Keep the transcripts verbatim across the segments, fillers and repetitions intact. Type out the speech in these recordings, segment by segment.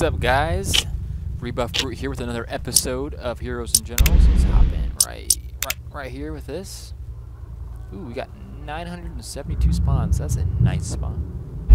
up, guys? Rebuff Brute here with another episode of Heroes and Generals. Let's hop in right, right, right here with this. Ooh, we got nine hundred seventy-two spawns. That's a nice spawn.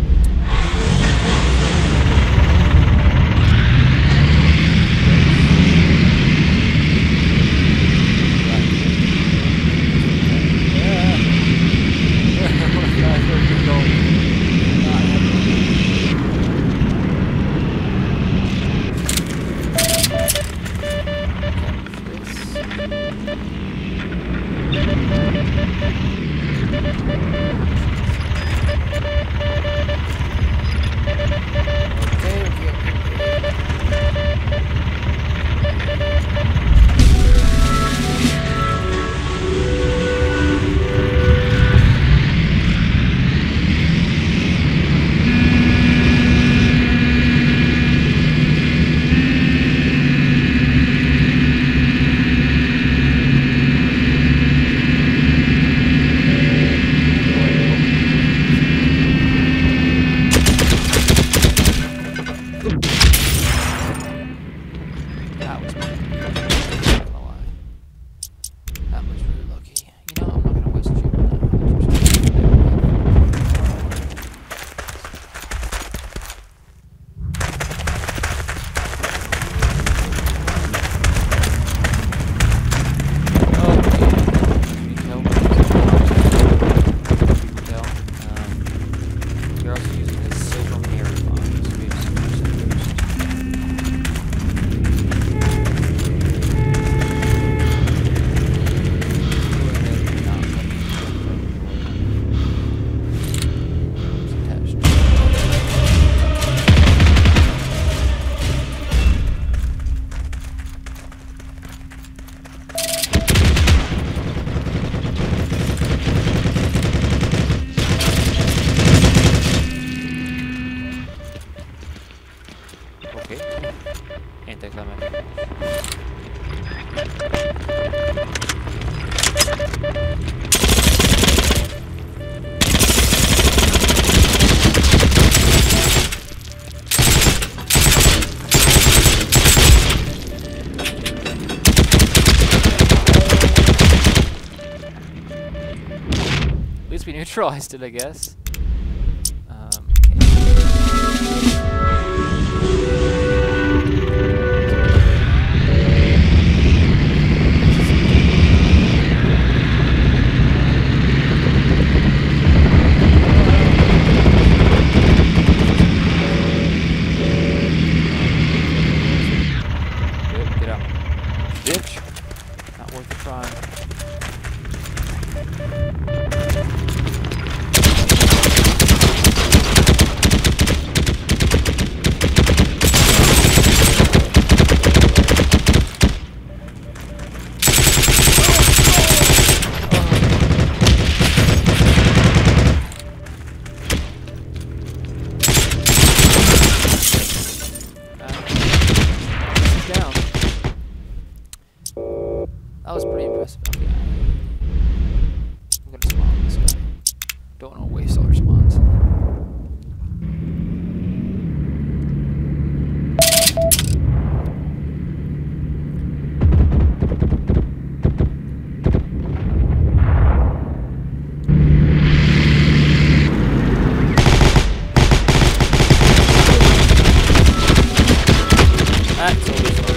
At least we neutralized it, I guess. Um, Good, get out. Ditch. Not worth the try. That was pretty impressive. Okay. I'm gonna spawn this guy. Don't want to waste all our spawns. That's always fun.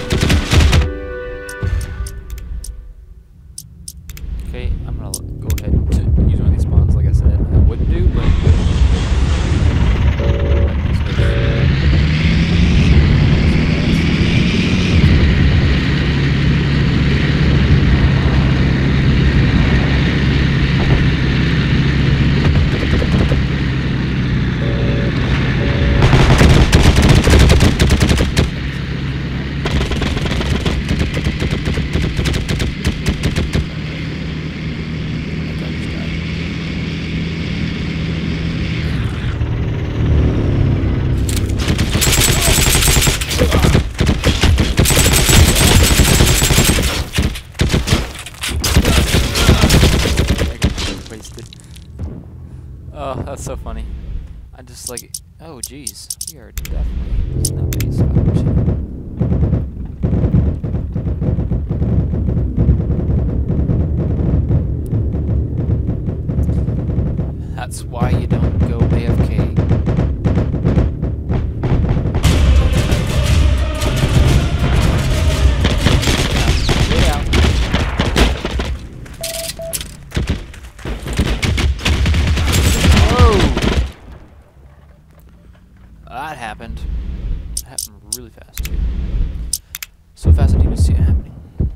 Okay, I'm gonna go ahead and use one of these spawns, like I said. I wouldn't do, but oh, that's so funny. I just like, oh geez, we are definitely losing that base. That's why you don't go A F K. Get out. Whoa! That happened. That happened really fast, too. So fast I didn't even see it happening.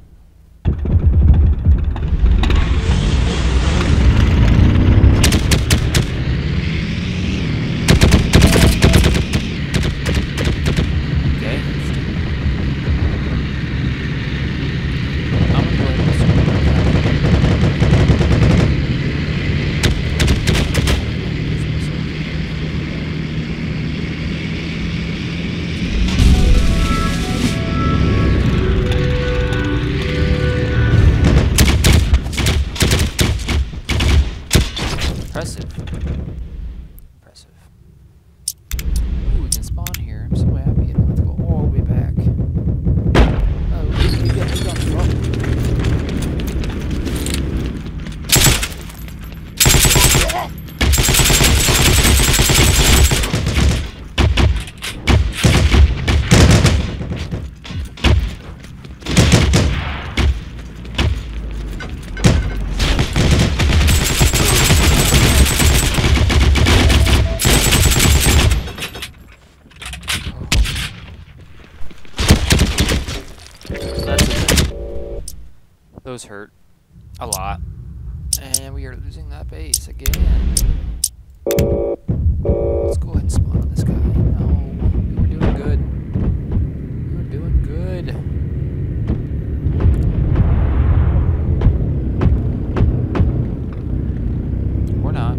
Impressive. Impressive. Ooh, we can spawn here. I'm so happy. I don't have to go all the way back. Oh, we got, we got trouble. Those hurt a lot, and we are losing that base again. Let's go ahead and spawn on this guy. No, we were doing good. We were doing good. Or not.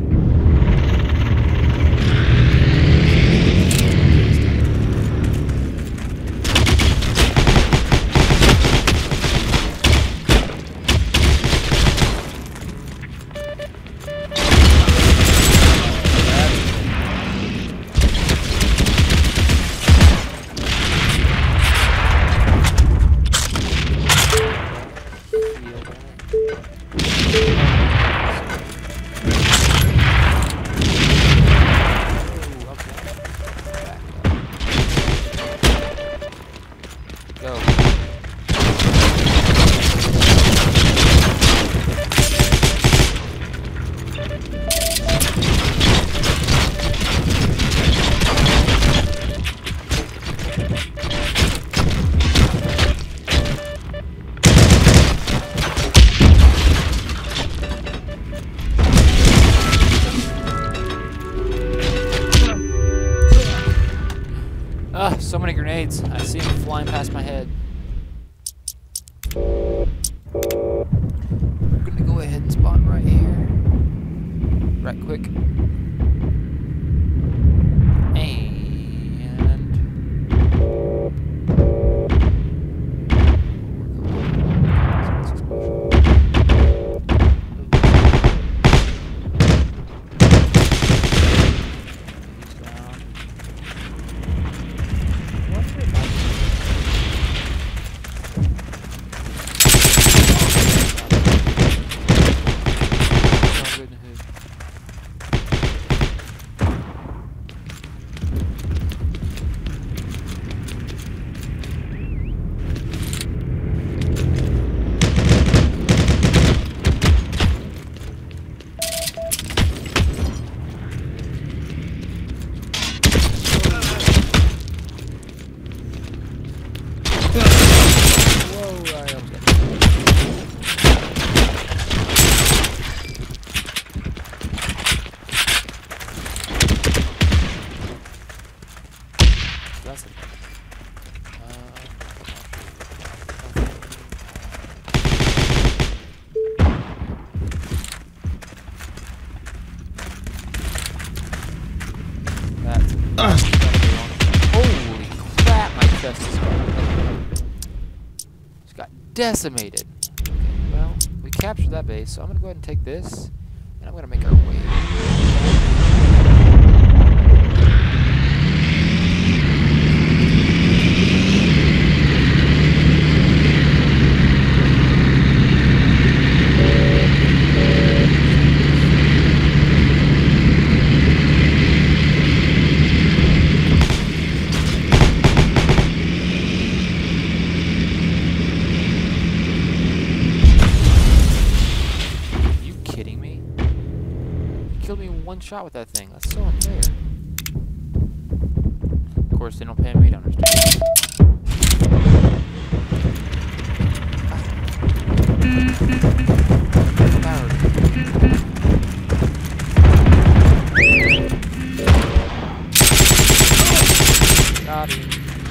Ugh, so many grenades. I see them flying past my head. We're gonna go ahead and spawn right here. Right quick. And... That's it. That's uh. Holy crap, my chest is gone. Just got decimated. Okay, well, we captured that base, so I'm gonna go ahead and take this, and I'm gonna make our way. one shot with that thing. That's so unfair. Of course, they don't pay me to understand. Got him.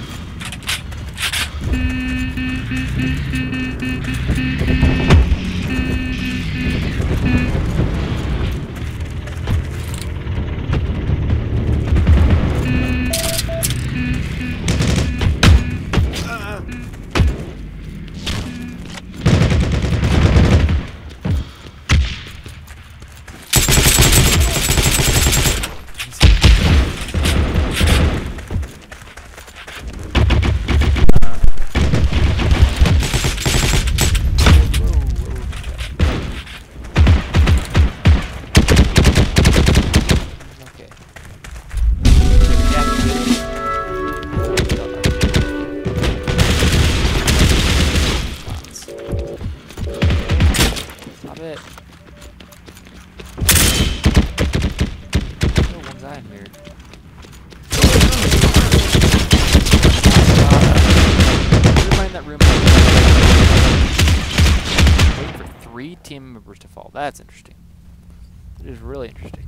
Team members to fall. That's interesting. It is really interesting.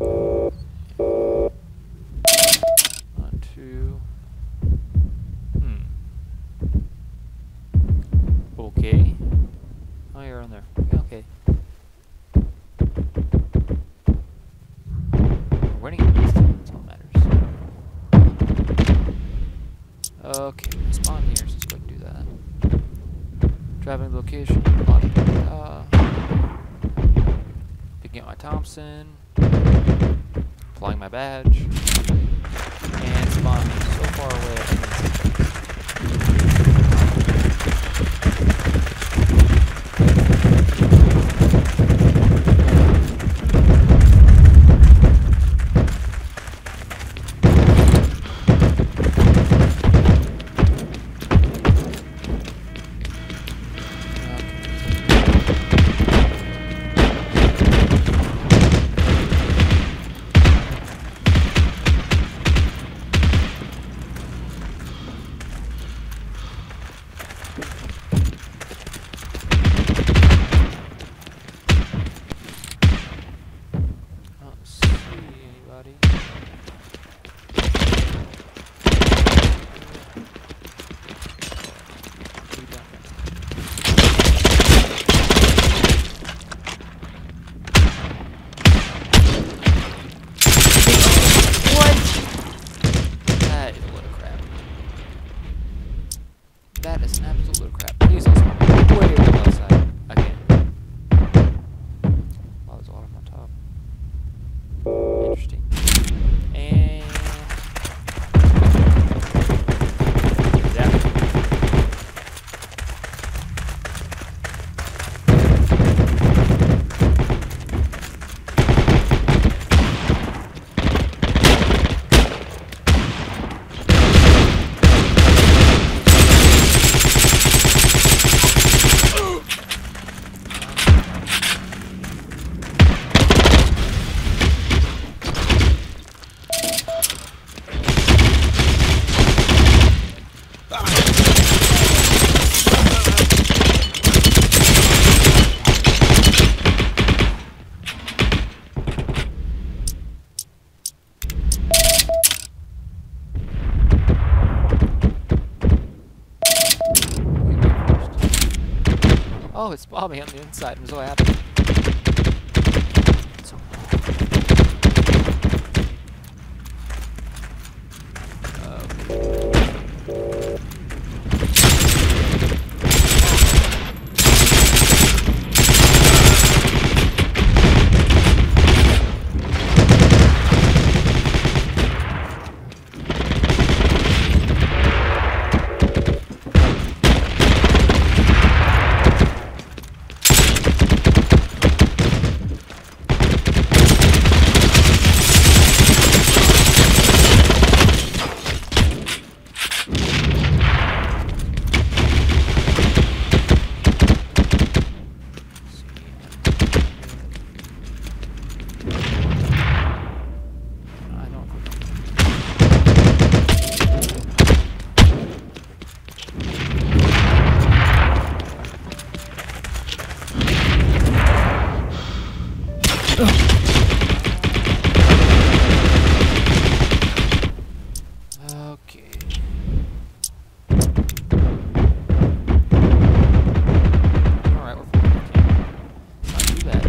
One, two. Hmm. Okay. Oh, you're on there. Okay. We're winning at least. That's all that matters. Okay, we'll spawn here, so let's go ahead and do that. Driving location. Uh, Picking up my Thompson, applying my badge, and spawn so far away. That is an absolute load of crap. Please don't spawn way over the left side. Again. Wow, there's a lot of them on top. Interesting. And... Exactly. Oh, it spawned me on the inside. I'm so happy. So Okay. Alright, we're fine. Not too bad.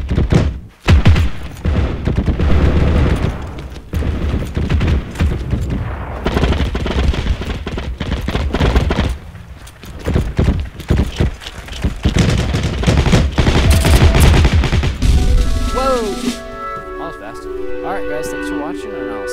Whoa! That was fast. Alright guys, thanks for watching, and I'll